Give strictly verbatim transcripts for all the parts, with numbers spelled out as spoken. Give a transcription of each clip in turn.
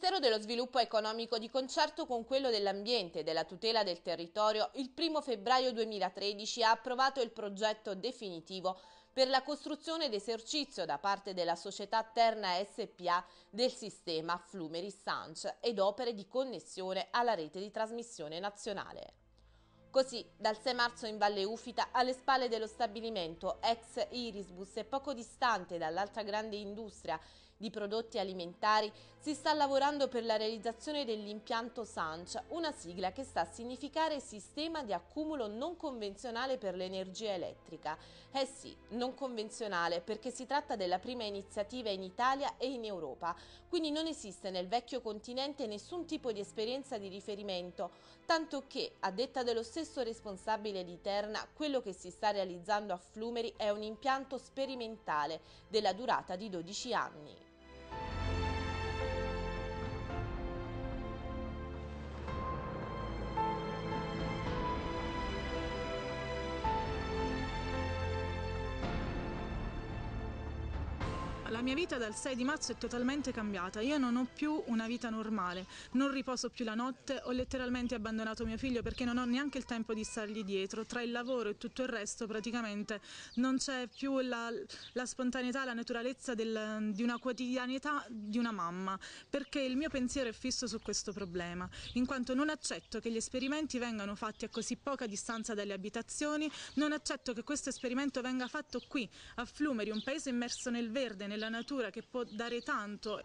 Ministero dello Sviluppo Economico, di concerto con quello dell'Ambiente e della Tutela del Territorio, il primo febbraio duemilatredici ha approvato il progetto definitivo per la costruzione ed esercizio da parte della società Terna S p A del sistema Flumeri-Sanc ed opere di connessione alla rete di trasmissione nazionale. Così, dal sei marzo in Valle Ufita, alle spalle dello stabilimento ex Irisbus e poco distante dall'altra grande industria di prodotti alimentari, si sta lavorando per la realizzazione dell'impianto Sanc, una sigla che sta a significare Sistema di accumulo non convenzionale per l'energia elettrica. Eh sì, non convenzionale, perché si tratta della prima iniziativa in Italia e in Europa, quindi non esiste nel vecchio continente nessun tipo di esperienza di riferimento, tanto che, a detta dello stesso responsabile di Terna, quello che si sta realizzando a Flumeri è un impianto sperimentale della durata di dodici anni. La mia vita dal sei di marzo è totalmente cambiata, io non ho più una vita normale, non riposo più la notte, ho letteralmente abbandonato mio figlio perché non ho neanche il tempo di stargli dietro, tra il lavoro e tutto il resto praticamente non c'è più la, la spontaneità, la naturalezza del, di una quotidianità di una mamma, perché il mio pensiero è fisso su questo problema, in quanto non accetto che gli esperimenti vengano fatti a così poca distanza dalle abitazioni, non accetto che questo esperimento venga fatto qui, a Flumeri, un paese immerso nel verde, nella natura che può dare tanto.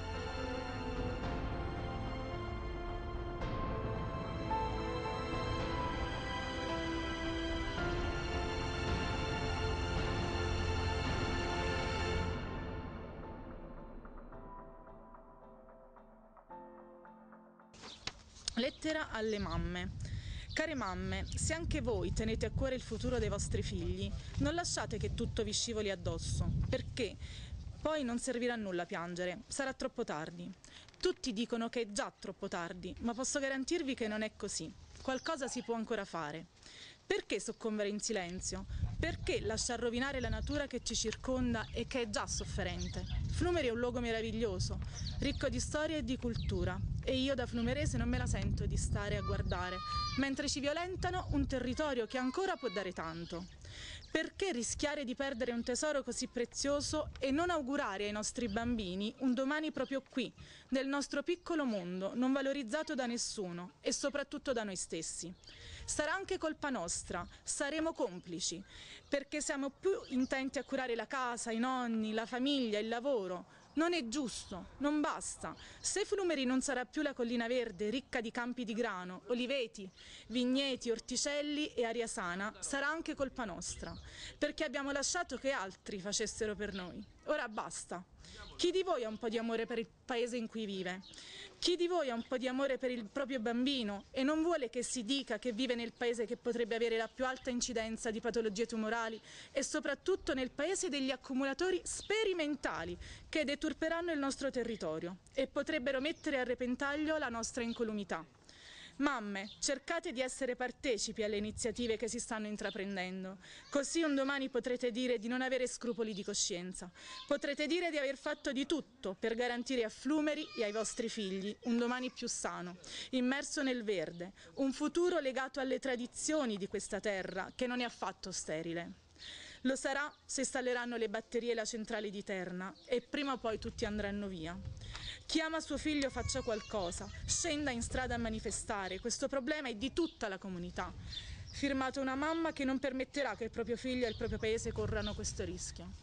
Lettera alle mamme. Care mamme, se anche voi tenete a cuore il futuro dei vostri figli, non lasciate che tutto vi scivoli addosso, perché poi non servirà a nulla piangere, sarà troppo tardi. Tutti dicono che è già troppo tardi, ma posso garantirvi che non è così. Qualcosa si può ancora fare. Perché soccombere in silenzio? Perché lasciar rovinare la natura che ci circonda e che è già sofferente? Flumeri è un luogo meraviglioso, ricco di storia e di cultura, e io da flumerese non me la sento di stare a guardare, mentre ci violentano un territorio che ancora può dare tanto. Perché rischiare di perdere un tesoro così prezioso e non augurare ai nostri bambini un domani proprio qui, nel nostro piccolo mondo, non valorizzato da nessuno e soprattutto da noi stessi? Sarà anche colpa nostra, saremo complici, perché siamo più intenti a curare la casa, i nonni, la famiglia, il lavoro. Non è giusto, non basta. Se Flumeri non sarà più la collina verde, ricca di campi di grano, oliveti, vigneti, orticelli e aria sana, sarà anche colpa nostra, perché abbiamo lasciato che altri facessero per noi. Ora basta. Chi di voi ha un po' di amore per il paese in cui vive? Chi di voi ha un po' di amore per il proprio bambino e non vuole che si dica che vive nel paese che potrebbe avere la più alta incidenza di patologie tumorali e soprattutto nel paese degli accumulatori sperimentali che deturperanno il nostro territorio e potrebbero mettere a repentaglio la nostra incolumità? Mamme, cercate di essere partecipi alle iniziative che si stanno intraprendendo, così un domani potrete dire di non avere scrupoli di coscienza. Potrete dire di aver fatto di tutto per garantire a Flumeri e ai vostri figli un domani più sano, immerso nel verde, un futuro legato alle tradizioni di questa terra che non è affatto sterile. Lo sarà se installeranno le batterie e la centrale di Terna e prima o poi tutti andranno via. Chi ama suo figlio faccia qualcosa, scenda in strada a manifestare, questo problema è di tutta la comunità. Firmato una mamma che non permetterà che il proprio figlio e il proprio paese corrano questo rischio.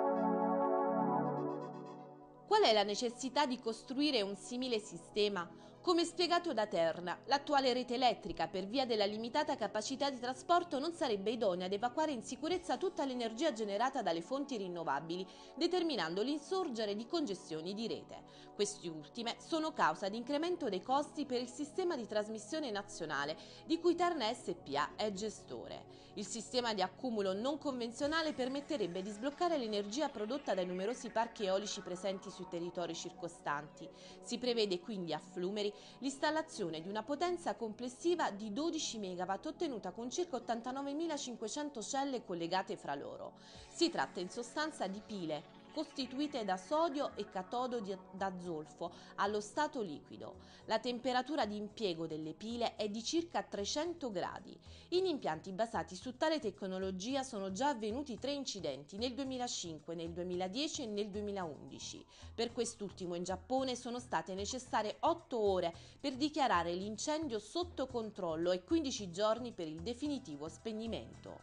Qual è la necessità di costruire un simile sistema? Come spiegato da Terna, l'attuale rete elettrica, per via della limitata capacità di trasporto, non sarebbe idonea ad evacuare in sicurezza tutta l'energia generata dalle fonti rinnovabili, determinando l'insorgere di congestioni di rete. Queste ultime sono causa di incremento dei costi per il sistema di trasmissione nazionale, di cui Terna S p A è gestore. Il sistema di accumulo non convenzionale permetterebbe di sbloccare l'energia prodotta dai numerosi parchi eolici presenti sui territori circostanti. Si prevede quindi a Flumeri l'installazione di una potenza complessiva di dodici megawatt ottenuta con circa ottantanovemilacinquecento celle collegate fra loro. Si tratta in sostanza di pile costituite da sodio e catodo di, da zolfo allo stato liquido. La temperatura di impiego delle pile è di circa trecento gradi. In impianti basati su tale tecnologia sono già avvenuti tre incidenti nel duemilacinque, nel duemiladieci e nel duemilaundici. Per quest'ultimo in Giappone sono state necessarie otto ore per dichiarare l'incendio sotto controllo e quindici giorni per il definitivo spegnimento.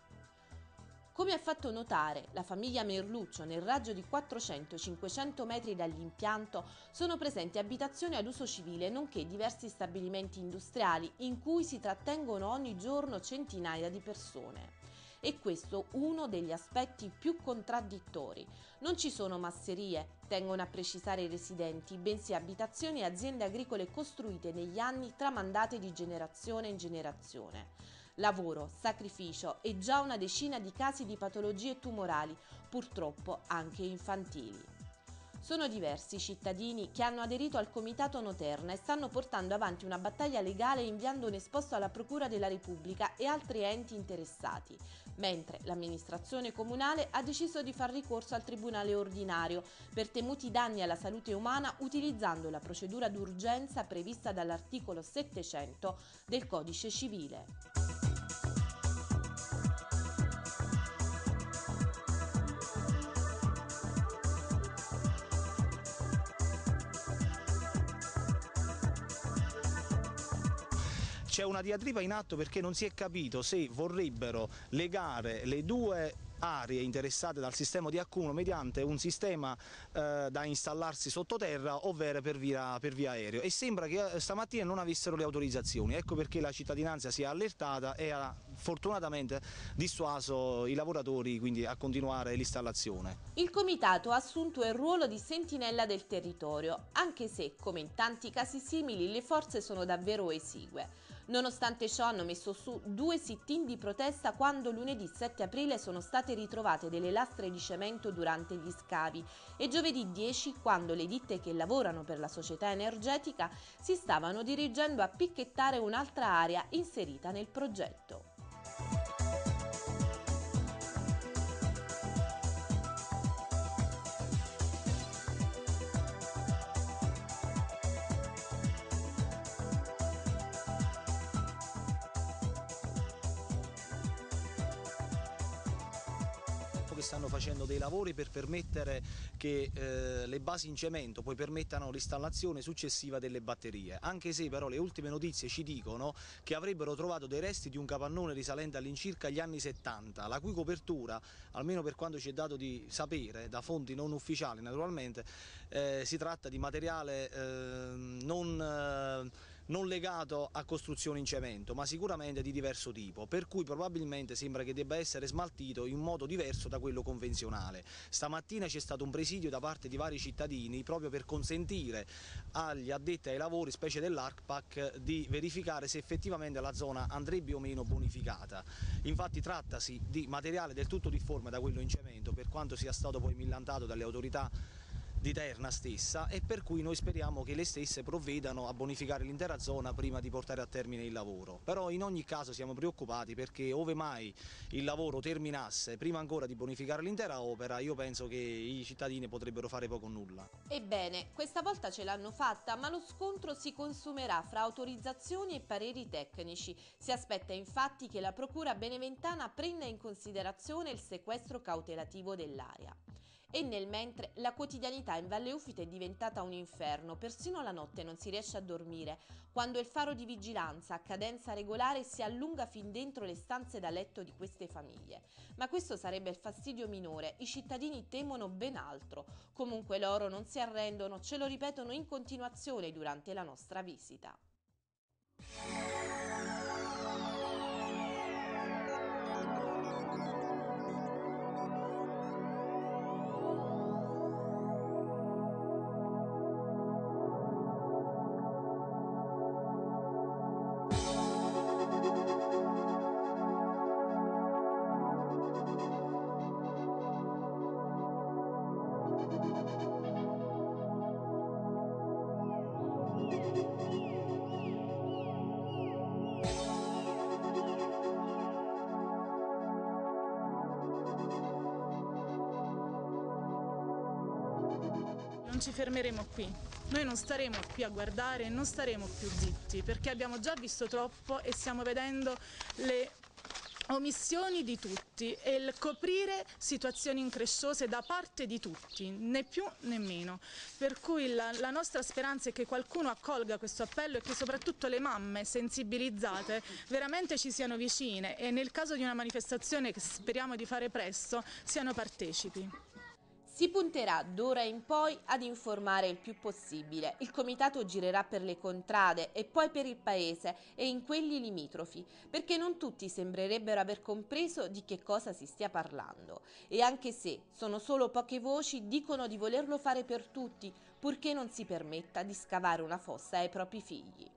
Come ha fatto notare la famiglia Merluccio, nel raggio di quattrocento cinquecento metri dall'impianto sono presenti abitazioni ad uso civile nonché diversi stabilimenti industriali in cui si trattengono ogni giorno centinaia di persone. E questo uno degli aspetti più contraddittori. Non ci sono masserie, tengono a precisare i residenti, bensì abitazioni e aziende agricole costruite negli anni, tramandate di generazione in generazione. Lavoro, sacrificio e già una decina di casi di patologie tumorali, purtroppo anche infantili. Sono diversi i cittadini che hanno aderito al Comitato Noterna e stanno portando avanti una battaglia legale inviando un esposto alla Procura della Repubblica e altri enti interessati, mentre l'amministrazione comunale ha deciso di far ricorso al Tribunale ordinario per temuti danni alla salute umana utilizzando la procedura d'urgenza prevista dall'articolo settecento del Codice Civile. C'è una diatriba in atto perché non si è capito se vorrebbero legare le due aree interessate dal sistema di accumulo mediante un sistema eh, da installarsi sottoterra, ovvero per via, per via aereo, e sembra che stamattina non avessero le autorizzazioni. Ecco perché la cittadinanza si è allertata e ha fortunatamente dissuaso i lavoratori quindi a continuare l'installazione. Il comitato ha assunto il ruolo di sentinella del territorio, anche se, come in tanti casi simili, le forze sono davvero esigue. Nonostante ciò hanno messo su due sit-in di protesta quando lunedì sette aprile sono state ritrovate delle lastre di cemento durante gli scavi e giovedì dieci quando le ditte che lavorano per la società energetica si stavano dirigendo a picchettare un'altra area inserita nel progetto. Che stanno facendo dei lavori per permettere che eh, le basi in cemento poi permettano l'installazione successiva delle batterie, anche se però le ultime notizie ci dicono che avrebbero trovato dei resti di un capannone risalente all'incirca agli anni settanta, la cui copertura, almeno per quanto ci è dato di sapere da fonti non ufficiali naturalmente, eh, si tratta di materiale eh, non eh, non legato a costruzioni in cemento, ma sicuramente di diverso tipo, per cui probabilmente sembra che debba essere smaltito in un modo diverso da quello convenzionale. Stamattina c'è stato un presidio da parte di vari cittadini proprio per consentire agli addetti ai lavori, specie dell'ARPAC, di verificare se effettivamente la zona andrebbe o meno bonificata. Infatti trattasi di materiale del tutto difforme da quello in cemento, per quanto sia stato poi millantato dalle autorità di Terna stessa, e per cui noi speriamo che le stesse provvedano a bonificare l'intera zona prima di portare a termine il lavoro. Però in ogni caso siamo preoccupati perché ove mai il lavoro terminasse prima ancora di bonificare l'intera opera, io penso che i cittadini potrebbero fare poco o nulla. Ebbene, questa volta ce l'hanno fatta, ma lo scontro si consumerà fra autorizzazioni e pareri tecnici. Si aspetta infatti che la Procura beneventana prenda in considerazione il sequestro cautelativo dell'area. E nel mentre la quotidianità in Valle Ufita è diventata un inferno, persino la notte non si riesce a dormire, quando il faro di vigilanza a cadenza regolare si allunga fin dentro le stanze da letto di queste famiglie. Ma questo sarebbe il fastidio minore, i cittadini temono ben altro. Comunque loro non si arrendono, ce lo ripetono in continuazione durante la nostra visita. Non ci fermeremo qui, noi non staremo qui a guardare e non staremo più zitti, perché abbiamo già visto troppo e stiamo vedendo le omissioni di tutti e il coprire situazioni incresciose da parte di tutti, né più né meno. Per cui la, la nostra speranza è che qualcuno accolga questo appello e che soprattutto le mamme sensibilizzate veramente ci siano vicine e nel caso di una manifestazione che speriamo di fare presto siano partecipi. Si punterà d'ora in poi ad informare il più possibile. Il comitato girerà per le contrade e poi per il paese e in quelli limitrofi, perché non tutti sembrerebbero aver compreso di che cosa si stia parlando. E anche se sono solo poche voci, dicono di volerlo fare per tutti, purché non si permetta di scavare una fossa ai propri figli.